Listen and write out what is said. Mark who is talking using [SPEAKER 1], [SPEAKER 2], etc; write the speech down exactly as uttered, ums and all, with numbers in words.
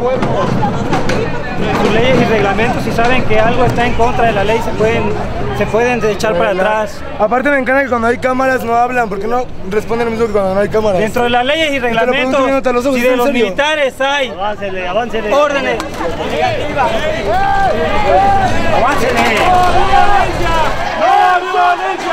[SPEAKER 1] sus leyes y reglamentos, si saben que algo está en contra de la ley, se pueden, se pueden echar para atrás.
[SPEAKER 2] Aparte me encanta que cuando hay cámaras no hablan, porque no responden lo mismo que cuando no hay cámaras.
[SPEAKER 1] Dentro de las leyes y reglamentos, si de los militares hay
[SPEAKER 3] Aváncele, aváncele.
[SPEAKER 1] órdenes.
[SPEAKER 3] Aváncele.
[SPEAKER 1] ¡No violencia!